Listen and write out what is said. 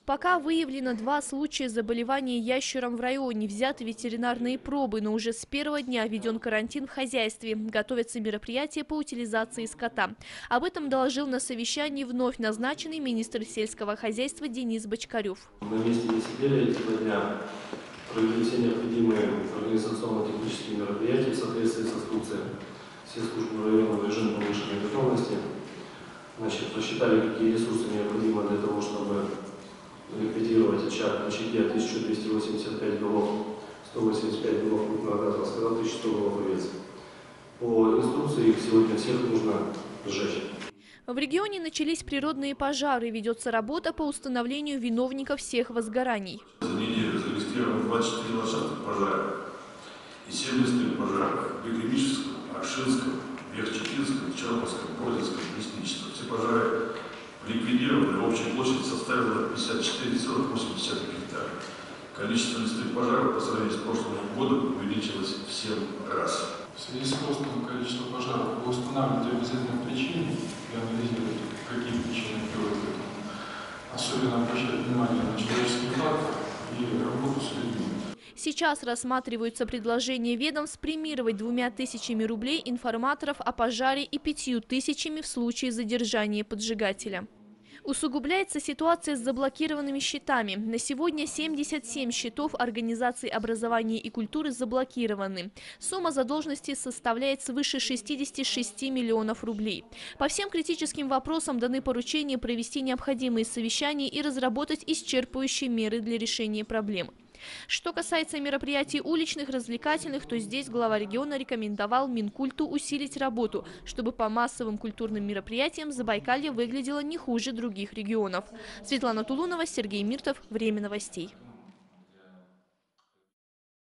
Пока выявлено 2 случая заболевания ящером в районе, взяты ветеринарные пробы, но уже с первого дня введен карантин в хозяйстве. Готовятся мероприятия по утилизации скота. Об этом доложил на совещании вновь назначенный министр сельского хозяйства Денис Бочкарев. На месте не сидели эти 2 дня, провели все необходимые организационно-технические мероприятия в соответствии с инструкцией. Все службы района в режиме повышенной готовности. Посчитали, какие ресурсы необходимы для того, чтобы ликвидировать очаг на очаге 1285 голов, 185 голов крупного газа, 1100 голов овец. По инструкции их сегодня всех нужно сжечь. В регионе начались природные пожары. Ведется работа по установлению виновников всех возгораний. За неделю зарегистрировано 24 ландшафтных пожара и 7 лесных пожаров в Бекремическом, Акшинском, Верхчекинском, Черновском, Борзинском, Лесничестве. Все пожары ликвидированы, общая площадь составила 54,8 гектара. Количество лесных пожаров по сравнению с прошлым годом увеличилось в 7 раз. В связи с ростом количества пожаров вы устанавливаете обязательно причины и анализируете, какие причины приводят к этому. Особенно обращать внимание на человеческий фактор и работу с людьми. Сейчас рассматриваются предложения ведомств премировать 2000 рублей информаторов о пожаре и 5000 в случае задержания поджигателя. Усугубляется ситуация с заблокированными счетами. На сегодня 77 счетов организаций образования и культуры заблокированы. Сумма задолженности составляет свыше 66 миллионов рублей. По всем критическим вопросам даны поручения провести необходимые совещания и разработать исчерпывающие меры для решения проблем. Что касается мероприятий уличных, развлекательных, то здесь глава региона рекомендовал Минкульту усилить работу, чтобы по массовым культурным мероприятиям Забайкалье выглядело не хуже других регионов. Светлана Тулунова, Сергей Миртов. Время новостей.